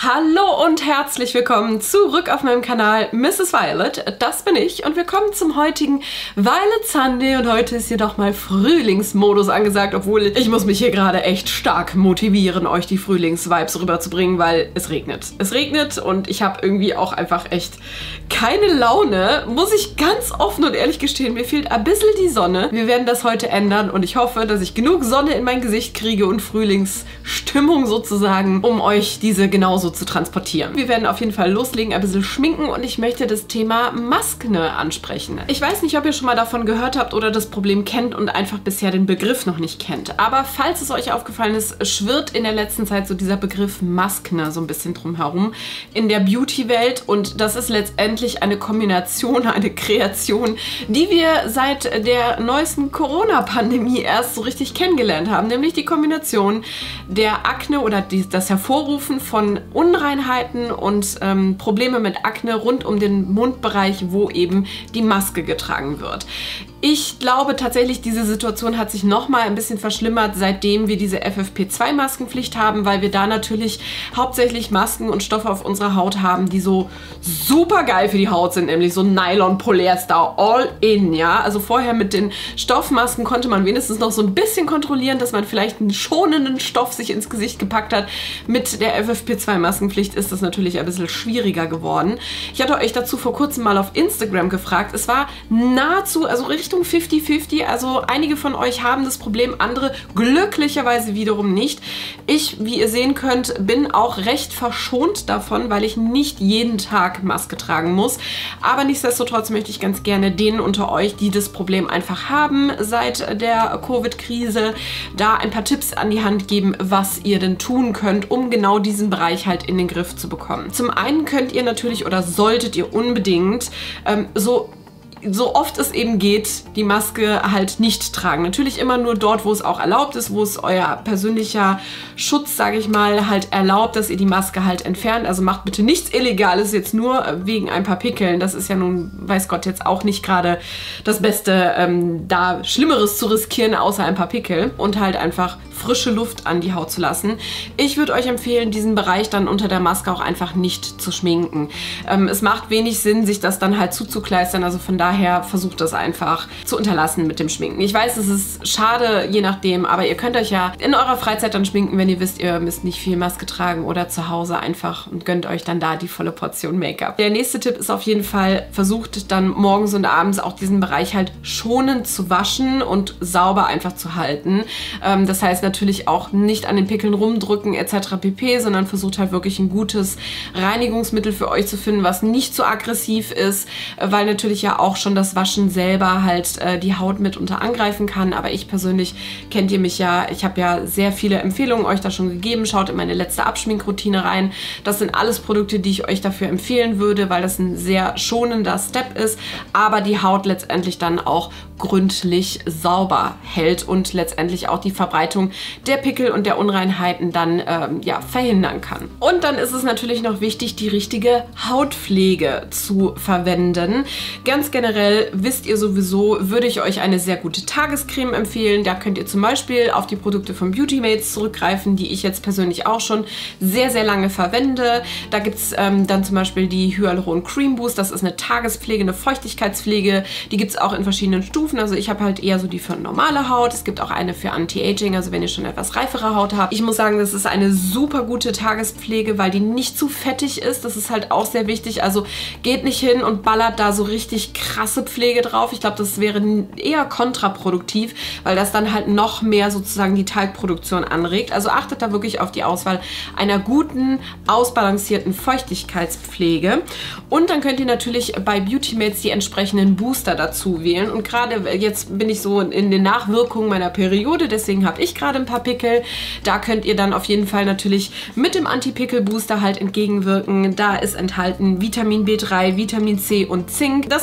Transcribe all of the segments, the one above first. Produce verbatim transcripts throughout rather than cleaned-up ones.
Hallo und herzlich willkommen zurück auf meinem Kanal Misses Violet. Das bin ich und willkommen zum heutigen Violet Sunday. Und heute ist hier doch mal Frühlingsmodus angesagt, obwohl ich muss mich hier gerade echt stark motivieren, euch die Frühlingsvibes rüberzubringen, weil es regnet. Es regnet und ich habe irgendwie auch einfach echt keine Laune, muss ich ganz offen und ehrlich gestehen. Mir fehlt ein bisschen die Sonne. Wir werden das heute ändern und ich hoffe, dass ich genug Sonne in mein Gesicht kriege und Frühlingsstimmung sozusagen, um euch diese genauso zu transportieren. Wir werden auf jeden Fall loslegen, ein bisschen schminken und ich möchte das Thema Maskne ansprechen. Ich weiß nicht, ob ihr schon mal davon gehört habt oder das Problem kennt und einfach bisher den Begriff noch nicht kennt. Aber falls es euch aufgefallen ist, schwirrt in der letzten Zeit so dieser Begriff Maskne so ein bisschen drum herum in der Beauty-Welt und das ist letztendlich eine Kombination, eine Kreation, die wir seit der neuesten Corona-Pandemie erst so richtig kennengelernt haben, nämlich die Kombination der Akne oder die, das Hervorrufen von Unreinheiten und ähm, Probleme mit Akne rund um den Mundbereich, wo eben die Maske getragen wird. Ich glaube tatsächlich, diese Situation hat sich noch mal ein bisschen verschlimmert, seitdem wir diese F F P zwei Maskenpflicht haben, weil wir da natürlich hauptsächlich Masken und Stoffe auf unserer Haut haben, die so super geil für die Haut sind, nämlich so Nylon, Polyester, all in, ja. Also vorher mit den Stoffmasken konnte man wenigstens noch so ein bisschen kontrollieren, dass man vielleicht einen schonenden Stoff sich ins Gesicht gepackt hat. Mit der F F P zwei Maskenpflicht ist das natürlich ein bisschen schwieriger geworden. Ich hatte euch dazu vor kurzem mal auf Instagram gefragt. Es war nahezu, also richtig fünfzig fünfzig, also einige von euch haben das Problem, andere glücklicherweise wiederum nicht. Ich, wie ihr sehen könnt, bin auch recht verschont davon, weil ich nicht jeden Tag Maske tragen muss. Aber nichtsdestotrotz möchte ich ganz gerne denen unter euch, die das Problem einfach haben seit der Covid-Krise, da ein paar Tipps an die Hand geben, was ihr denn tun könnt, um genau diesen Bereich halt in den Griff zu bekommen. Zum einen könnt ihr natürlich oder solltet ihr unbedingt ähm, so so oft es eben geht, die Maske halt nicht tragen. Natürlich immer nur dort, wo es auch erlaubt ist, wo es euer persönlicher Schutz, sage ich mal, halt erlaubt, dass ihr die Maske halt entfernt. Also macht bitte nichts Illegales jetzt nur wegen ein paar Pickeln. Das ist ja nun, weiß Gott, jetzt auch nicht gerade das Beste, ähm, da Schlimmeres zu riskieren, außer ein paar Pickel. Und halt einfach frische Luft an die Haut zu lassen. Ich würde euch empfehlen, diesen Bereich dann unter der Maske auch einfach nicht zu schminken. Ähm, es macht wenig Sinn, sich das dann halt zuzukleistern, also von daher Daher versucht das einfach zu unterlassen mit dem Schminken. Ich weiß, es ist schade, je nachdem, aber ihr könnt euch ja in eurer Freizeit dann schminken, wenn ihr wisst, ihr müsst nicht viel Maske tragen oder zu Hause einfach und gönnt euch dann da die volle Portion Make-up. Der nächste Tipp ist auf jeden Fall, versucht dann morgens und abends auch diesen Bereich halt schonend zu waschen und sauber einfach zu halten. Ähm, das heißt natürlich auch nicht an den Pickeln rumdrücken et cetera pp., sondern versucht halt wirklich ein gutes Reinigungsmittel für euch zu finden, was nicht so aggressiv ist, weil natürlich ja auch schon das Waschen selber halt äh, die Haut mitunter angreifen kann. Aber ich persönlich, kennt ihr mich ja, ich habe ja sehr viele Empfehlungen euch da schon gegeben. Schaut in meine letzte Abschminkroutine rein. Das sind alles Produkte, die ich euch dafür empfehlen würde, weil das ein sehr schonender Step ist, aber die Haut letztendlich dann auch gründlich sauber hält und letztendlich auch die Verbreitung der Pickel und der Unreinheiten dann ähm, ja, verhindern kann. Und dann ist es natürlich noch wichtig, die richtige Hautpflege zu verwenden. Ganz generell wisst ihr sowieso, würde ich euch eine sehr gute Tagescreme empfehlen. Da könnt ihr zum Beispiel auf die Produkte von Beautymates zurückgreifen, die ich jetzt persönlich auch schon sehr, sehr lange verwende. Da gibt es ähm, dann zum Beispiel die Hyaluron Cream Boost. Das ist eine Tagespflege, eine Feuchtigkeitspflege. Die gibt es auch in verschiedenen Stufen. Also ich habe halt eher so die für normale Haut. Es gibt auch eine für Anti-Aging, also wenn ihr schon etwas reifere Haut habt. Ich muss sagen, das ist eine super gute Tagespflege, weil die nicht zu fettig ist. Das ist halt auch sehr wichtig. Also geht nicht hin und ballert da so richtig krasse Pflege drauf. Ich glaube, das wäre eher kontraproduktiv, weil das dann halt noch mehr sozusagen die Talgproduktion anregt. Also achtet da wirklich auf die Auswahl einer guten, ausbalancierten Feuchtigkeitspflege. Und dann könnt ihr natürlich bei Beautymates die entsprechenden Booster dazu wählen. Und gerade jetzt bin ich so in den Nachwirkungen meiner Periode, deswegen habe ich gerade ein paar Pickel. Da könnt ihr dann auf jeden Fall natürlich mit dem Anti-Pickel-Booster halt entgegenwirken. Da ist enthalten Vitamin B drei, Vitamin C und Zink. Das ist halt so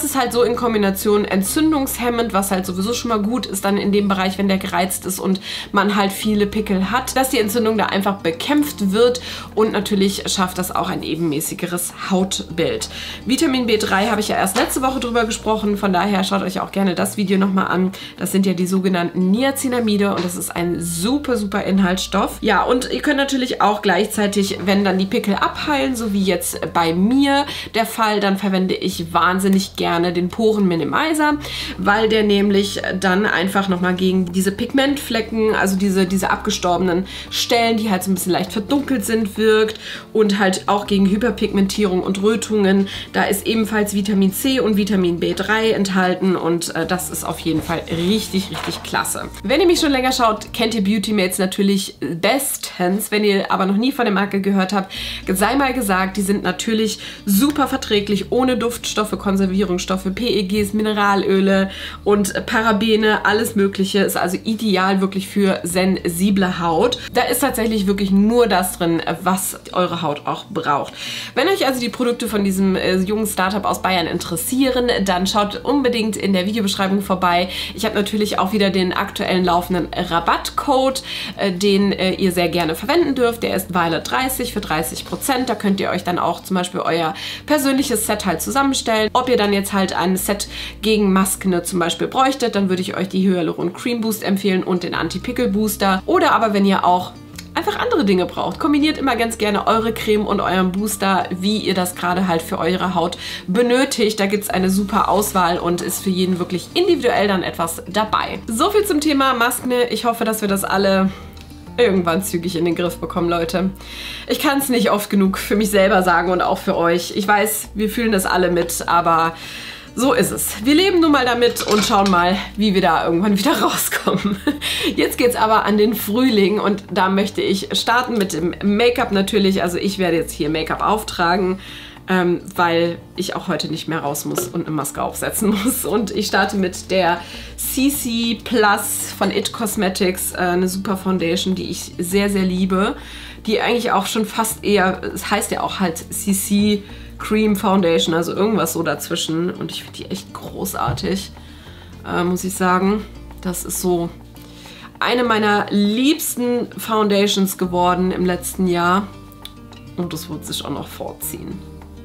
in Kombination entzündungshemmend, was halt sowieso schon mal gut ist dann in dem Bereich, wenn der gereizt ist und man halt viele Pickel hat, dass die Entzündung da einfach bekämpft wird und natürlich schafft das auch ein ebenmäßigeres Hautbild. Vitamin B drei habe ich ja erst letzte Woche drüber gesprochen, von daher schaut euch auch gerne das Video nochmal an. Das sind ja die sogenannten Niacinamide und das ist ein super, super Inhaltsstoff. Ja, und ihr könnt natürlich auch gleichzeitig, wenn dann die Pickel abheilen, so wie jetzt bei mir der Fall, dann verwende ich wahnsinnig gerne den Porenminimizer, weil der nämlich dann einfach nochmal gegen diese Pigmentflecken, also diese, diese abgestorbenen Stellen, die halt so ein bisschen leicht verdunkelt sind, wirkt und halt auch gegen Hyperpigmentierung und Rötungen. Da ist ebenfalls Vitamin C und Vitamin B drei enthalten und äh, das ist auf jeden Fall richtig, richtig klasse. Wenn ihr mich schon länger schaut, kennt ihr Beauty Mates natürlich bestens. Wenn ihr aber noch nie von der Marke gehört habt, sei mal gesagt, die sind natürlich super verträglich, ohne Duftstoffe, Konservierungsstoffe, P E Gs, Mineralöle und Parabene, alles mögliche. Ist also ideal wirklich für sensible Haut. Da ist tatsächlich wirklich nur das drin, was eure Haut auch braucht. Wenn euch also die Produkte von diesem äh, jungen Startup aus Bayern interessieren, dann schaut unbedingt in der Videobeschreibung vorbei. Ich habe natürlich auch wieder den aktuellen laufenden Rabattcode, äh, den äh, ihr sehr gerne verwenden dürft. Der ist Violet dreißig für dreißig Prozent. Da könnt ihr euch dann auch zum Beispiel euer persönliches Set halt zusammenstellen. Ob ihr dann jetzt halt ein Set gegen Maskne zum Beispiel bräuchtet, dann würde ich euch die Hyaluron Cream Boost empfehlen und den Anti-Pickel Booster. Oder aber wenn ihr auch einfach andere Dinge braucht. Kombiniert immer ganz gerne eure Creme und euren Booster, wie ihr das gerade halt für eure Haut benötigt. Da gibt es eine super Auswahl und ist für jeden wirklich individuell dann etwas dabei. So viel zum Thema Maskne. Ich hoffe, dass wir das alle irgendwann zügig in den Griff bekommen, Leute. Ich kann es nicht oft genug für mich selber sagen und auch für euch. Ich weiß, wir fühlen das alle mit, aber so ist es. Wir leben nun mal damit und schauen mal, wie wir da irgendwann wieder rauskommen. Jetzt geht es aber an den Frühling und da möchte ich starten mit dem Make-up natürlich. Also ich werde jetzt hier Make-up auftragen, ähm, weil ich auch heute nicht mehr raus muss und eine Maske aufsetzen muss. Und ich starte mit der C C Plus von It Cosmetics, äh, eine super Foundation, die ich sehr, sehr liebe. Die eigentlich auch schon fast eher, es heißt ja auch halt C C Cream Foundation, also irgendwas so dazwischen. Und ich finde die echt großartig, äh, muss ich sagen. Das ist so eine meiner liebsten Foundations geworden im letzten Jahr. Und das wird sich auch noch vorziehen.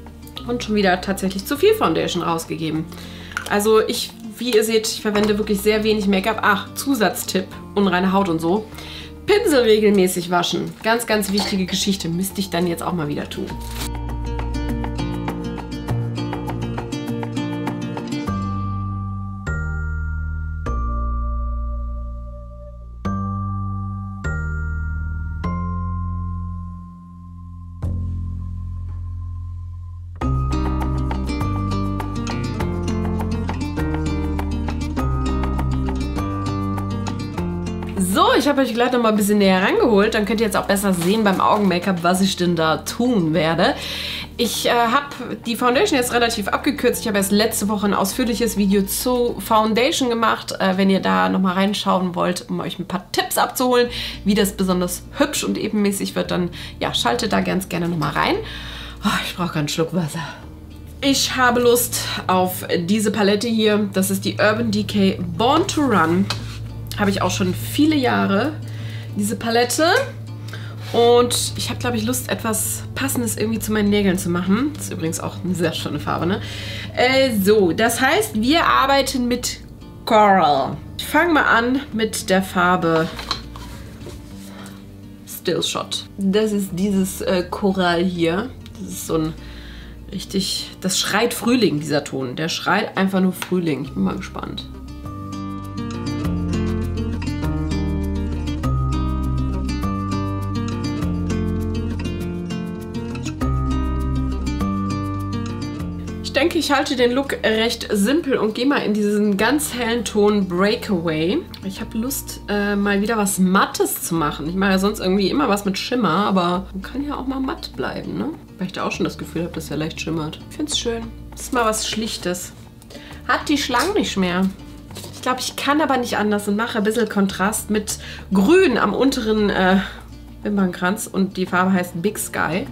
Und schon wieder tatsächlich zu viel Foundation rausgegeben. Also ich, wie ihr seht, ich verwende wirklich sehr wenig Make-up. Ach, Zusatztipp, unreine Haut und so. Pinsel regelmäßig waschen. Ganz, ganz wichtige Geschichte. Müsste ich dann jetzt auch mal wieder tun. So, ich habe euch gleich noch mal ein bisschen näher rangeholt. Dann könnt ihr jetzt auch besser sehen beim Augen-Make-up, was ich denn da tun werde. Ich äh, habe die Foundation jetzt relativ abgekürzt. Ich habe erst letzte Woche ein ausführliches Video zu Foundation gemacht. Äh, wenn ihr da noch mal reinschauen wollt, um euch ein paar Tipps abzuholen, wie das besonders hübsch und ebenmäßig wird, dann ja, schaltet da ganz gerne noch mal rein. Oh, ich brauche einen Schluck Wasser. Ich habe Lust auf diese Palette hier. Das ist die Urban Decay Born to Run. Habe ich auch schon viele Jahre, diese Palette. Und ich habe, glaube ich, Lust, etwas Passendes irgendwie zu meinen Nägeln zu machen. Das ist übrigens auch eine sehr schöne Farbe, ne? Äh, so, das heißt, wir arbeiten mit Coral. Ich fange mal an mit der Farbe Still Shot. Das ist dieses äh, Coral hier. Das ist so ein richtig, das schreit Frühling, dieser Ton. Der schreit einfach nur Frühling. Ich bin mal gespannt. Ich denke, ich halte den Look recht simpel und gehe mal in diesen ganz hellen Ton Breakaway. Ich habe Lust, äh, mal wieder was Mattes zu machen. Ich mache ja sonst irgendwie immer was mit Schimmer, aber man kann ja auch mal matt bleiben, ne? Weil ich da auch schon das Gefühl habe, dass er leicht schimmert. Ich finde es schön. Das ist mal was Schlichtes. Hat die Schlangen nicht mehr. Ich glaube, ich kann aber nicht anders und mache ein bisschen Kontrast mit Grün am unteren äh, Wimpernkranz. Und die Farbe heißt Big Sky.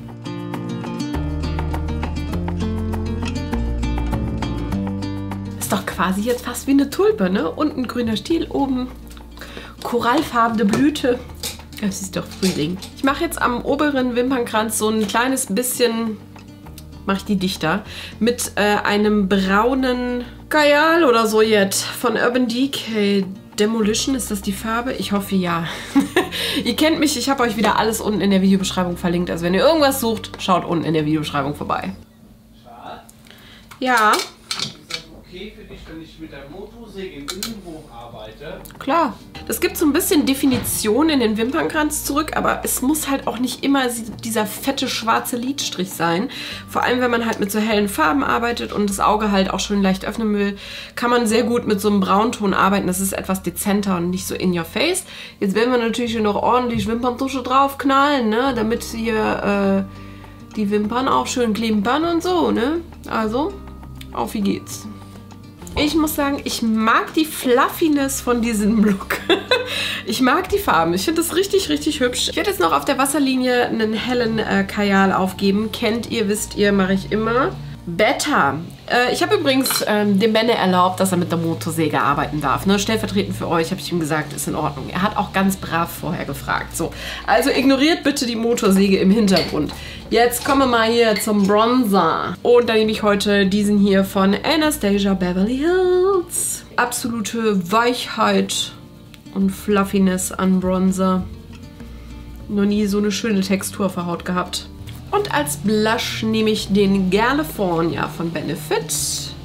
quasi jetzt fast wie eine Tulpe, ne? Unten grüner Stiel, oben korallfarbene Blüte. Das ist doch Frühling. Ich mache jetzt am oberen Wimpernkranz so ein kleines bisschen, mache ich die dichter, mit äh, einem braunen Kajal oder so jetzt von Urban Decay. Demolition, ist das die Farbe? Ich hoffe ja. Ihr kennt mich, ich habe euch wieder alles unten in der Videobeschreibung verlinkt. Also wenn ihr irgendwas sucht, schaut unten in der Videobeschreibung vorbei. Schatz? Ja? Ist das okay für dich, wenn ich mit der Motorsäge im Innenhof arbeite? Klar. Das gibt so ein bisschen Definition in den Wimpernkranz zurück, aber es muss halt auch nicht immer dieser fette schwarze Lidstrich sein. Vor allem, wenn man halt mit so hellen Farben arbeitet und das Auge halt auch schön leicht öffnen will, kann man sehr gut mit so einem Braunton arbeiten. Das ist etwas dezenter und nicht so in your face. Jetzt werden wir natürlich hier noch ordentlich Wimperntusche draufknallen, ne? Damit hier äh, die Wimpern auch schön klimpern und so, ne? Also, auf wie geht's. Ich muss sagen, ich mag die Fluffiness von diesem Look. Ich mag die Farben. Ich finde das richtig, richtig hübsch. Ich werde jetzt noch auf der Wasserlinie einen hellen äh, Kajal aufgeben. Kennt ihr, wisst ihr, mache ich immer. Better. Äh, ich habe übrigens ähm, dem Benne erlaubt, dass er mit der Motorsäge arbeiten darf. Ne? Stellvertretend für euch habe ich ihm gesagt, ist in Ordnung. Er hat auch ganz brav vorher gefragt. So, also ignoriert bitte die Motorsäge im Hintergrund. Jetzt kommen wir mal hier zum Bronzer. Und da nehme ich heute diesen hier von Anastasia Beverly Hills. Absolute Weichheit und Fluffiness an Bronzer. Noch nie so eine schöne Textur auf der Haut gehabt. Und als Blush nehme ich den California von Benefit.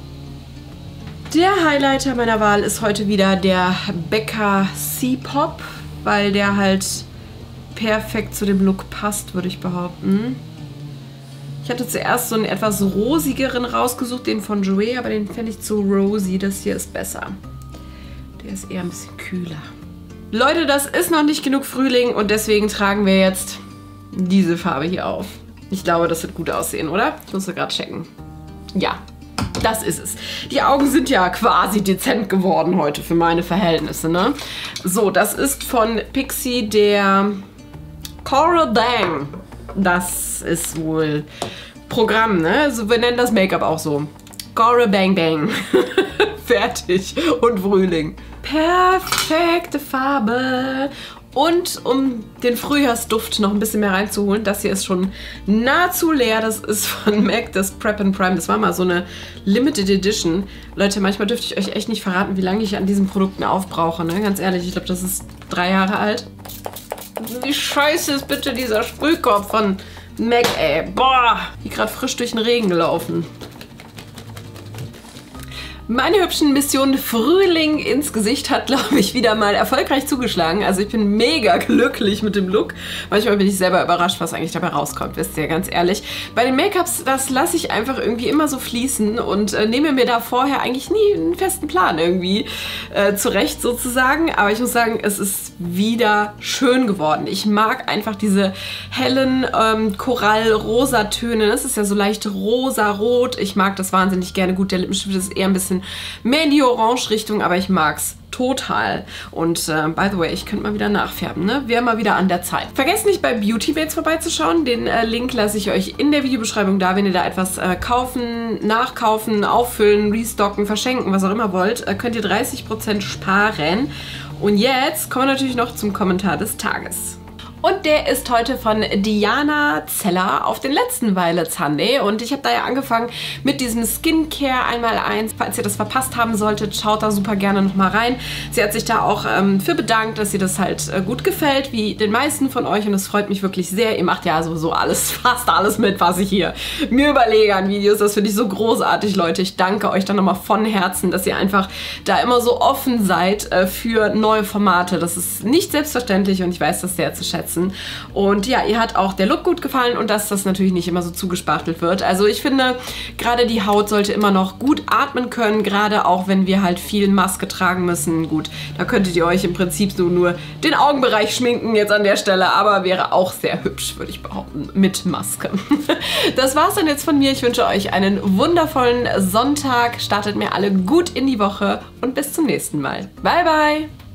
Der Highlighter meiner Wahl ist heute wieder der Becca C-Pop, weil der halt perfekt zu dem Look passt, würde ich behaupten. Ich hatte zuerst so einen etwas rosigeren rausgesucht, den von Jouer, aber den fände ich zu rosy. Das hier ist besser. Der ist eher ein bisschen kühler. Leute, das ist noch nicht genug Frühling und deswegen tragen wir jetzt diese Farbe hier auf. Ich glaube, das wird gut aussehen, oder? Ich muss gerade checken. Ja, das ist es. Die Augen sind ja quasi dezent geworden heute für meine Verhältnisse, ne? So, das ist von Pixi der Coral Bang. Das ist wohl Programm, ne? Also wir nennen das Make-up auch so. Coral Bang Bang. Fertig. Und Frühling. Perfekte Farbe. Und um den Frühjahrsduft noch ein bisschen mehr reinzuholen, das hier ist schon nahezu leer. Das ist von MAC, das Prep and Prime. Das war mal so eine Limited Edition. Leute, manchmal dürfte ich euch echt nicht verraten, wie lange ich an diesen Produkten aufbrauche. Ne? Ganz ehrlich, ich glaube, das ist drei Jahre alt. Wie scheiße ist bitte dieser Sprühkorb von MAC, ey. Boah, wie gerade frisch durch den Regen gelaufen. Meine hübschen Mission Frühling ins Gesicht hat, glaube ich, wieder mal erfolgreich zugeschlagen. Also ich bin mega glücklich mit dem Look. Manchmal bin ich selber überrascht, was eigentlich dabei rauskommt, wisst ihr, ganz ehrlich. Bei den Make-ups, das lasse ich einfach irgendwie immer so fließen und äh, nehme mir da vorher eigentlich nie einen festen Plan irgendwie äh, zurecht sozusagen. Aber ich muss sagen, es ist wieder schön geworden. Ich mag einfach diese hellen ähm, Korall-Rosa-Töne. Das ist ja so leicht rosa-rot. Ich mag das wahnsinnig gerne. Gut, der Lippenstift ist eher ein bisschen mehr in die Orange-Richtung, aber ich mag's total. Und äh, by the way, ich könnte mal wieder nachfärben, ne? Wäre mal wieder an der Zeit. Vergesst nicht, bei Beauty Baits vorbeizuschauen. Den äh, Link lasse ich euch in der Videobeschreibung da, wenn ihr da etwas äh, kaufen, nachkaufen, auffüllen, restocken, verschenken, was auch immer wollt, äh, könnt ihr dreißig Prozent sparen. Und jetzt kommen wir natürlich noch zum Kommentar des Tages. Und der ist heute von Diana Zeller auf den letzten Violet Sunday. Und ich habe da ja angefangen mit diesem Skincare einmal eins. Falls ihr das verpasst haben solltet, schaut da super gerne nochmal rein. Sie hat sich da auch ähm, für bedankt, dass ihr das halt äh, gut gefällt, wie den meisten von euch. Und das freut mich wirklich sehr. Ihr macht ja sowieso alles, fast alles mit, was ich hier mir überlege an Videos. Das finde ich so großartig, Leute. Ich danke euch dann nochmal von Herzen, dass ihr einfach da immer so offen seid äh, für neue Formate. Das ist nicht selbstverständlich und ich weiß das sehr zu schätzen. Und ja, ihr hat auch der Look gut gefallen und dass das natürlich nicht immer so zugespachtelt wird. Also ich finde, gerade die Haut sollte immer noch gut atmen können, gerade auch wenn wir halt viel Maske tragen müssen. Gut, da könntet ihr euch im Prinzip so nur den Augenbereich schminken jetzt an der Stelle, aber wäre auch sehr hübsch, würde ich behaupten, mit Maske. Das war's dann jetzt von mir. Ich wünsche euch einen wundervollen Sonntag. Startet mir alle gut in die Woche und bis zum nächsten Mal. Bye, bye!